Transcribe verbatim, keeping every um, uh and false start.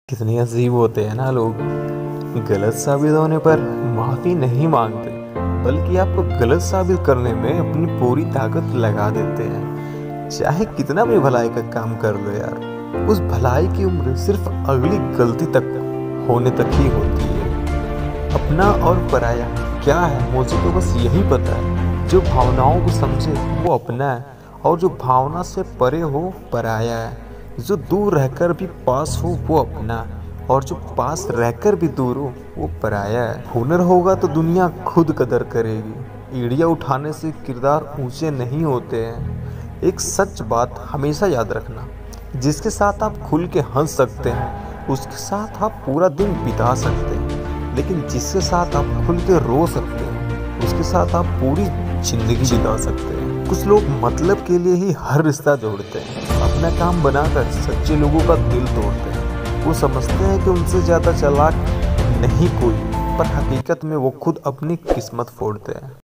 कितने अजीब होते हैं ना लोग। गलत साबित होने पर माफ़ी नहीं मांगते, बल्कि आपको गलत साबित करने में अपनी पूरी ताकत लगा देते हैं। चाहे कितना भी भलाई का काम कर लो यार, उस भलाई की उम्र सिर्फ अगली गलती तक होने तक ही होती है। अपना और पराया क्या है मुझे तो बस यही पता है। जो भावनाओं को समझे वो अपना है, और जो भावना से परे हो पराया है। जो दूर रहकर भी पास हो वो अपना, और जो पास रहकर भी दूर हो वो पराया है। हुनर होगा तो दुनिया खुद कदर करेगी। एड़ियाँ उठाने से किरदार ऊंचे नहीं होते हैं। एक सच बात हमेशा याद रखना, जिसके साथ आप खुल के हंस सकते हैं उसके साथ आप पूरा दिन बिता सकते हैं, लेकिन जिसके साथ आप खुल के रो सकते हैं उसके साथ आप पूरी जिंदगी बिता सकते हैं। कुछ लोग मतलब के लिए ही हर रिश्ता जोड़ते हैं, अपना काम बनाकर सच्चे लोगों का दिल तोड़ते हैं। वो समझते हैं कि उनसे ज़्यादा चालाक नहीं कोई, पर हकीकत में वो खुद अपनी किस्मत फोड़ते हैं।